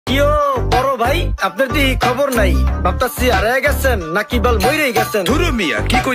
কিও বড় ভাই, আপনার কি খবর নাই? ভাবতাছি হারায় গেছেন নাকি বল মইরেই গেছেন। ধুরু মিয়া কি কই